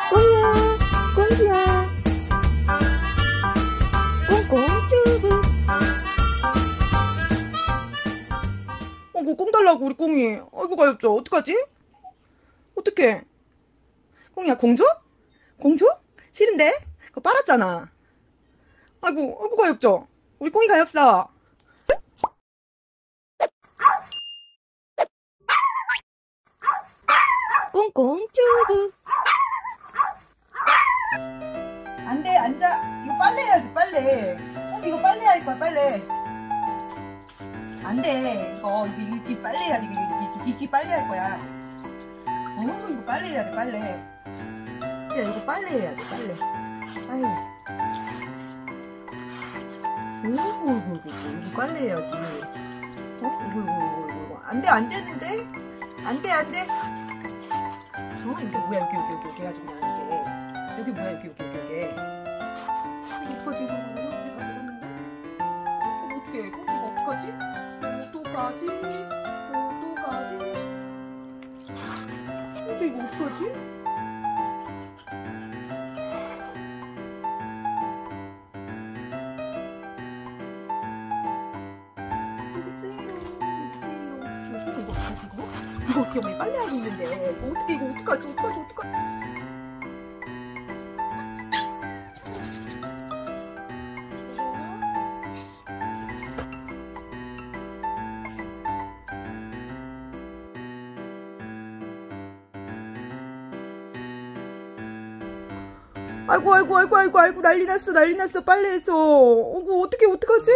꽁이야, 꽁지야. 꽁꽁 튜브. 꽁 달라고, 우리 꽁이. 아이고, 가엾죠. 어떡하지? 어떡해? 꽁이야, 공 줘? 공 줘? 싫은데? 그거 빨았잖아. 아이고, 가엾죠. 우리 꽁이 가엾어. 꽁꽁 튜브. 안 돼, 앉아. 이거 빨래 해야지, 빨래. 이거 빨래 할 거야, 빨래. 안 돼. 이거 빨래 해야 돼. 이거 빨래 할 거야. 이거 빨래 해야 돼, 빨래. 야, 이거 빨래 해야 돼, 빨래. 빨래. 이거 빨래 해야지. 이거. 안 돼, 안 되는데? 안 돼. 이게 뭐야, 여기 해가지고 그냥 이게. 여기 뭐야, 여기. 어떡하지, 이거 내가 가져갔는데? 어떡해, 이거 어떡하지? 이제 이거 어떡하지? 이거 어떡하지, 이거? 이거 어떻게 우리 빨래하고 있는데. 이거 어떡하지? 아이고, 난리 났어, 빨래해서. 어떡하지?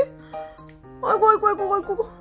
아이고.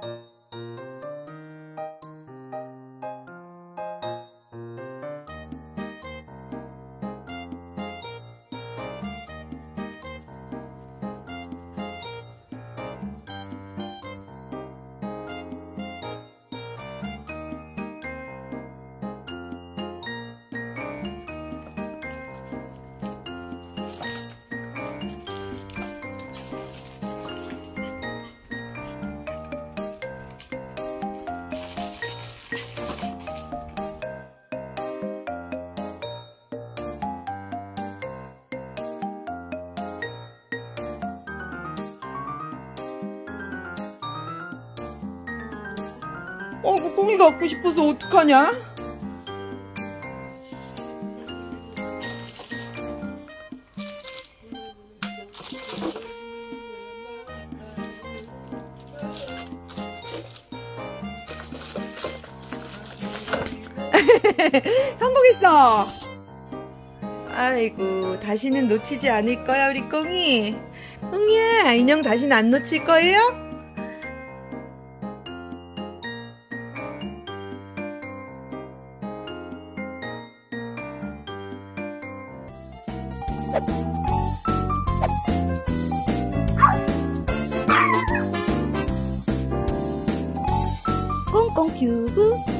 꽁이 갖고 싶어서 어떡하냐? 성공했어! 아이고, 다시는 놓치지 않을 거야, 우리 꽁이. 꽁이야, 인형 다시는 안 놓칠 거예요? 꽁꽁 튜브.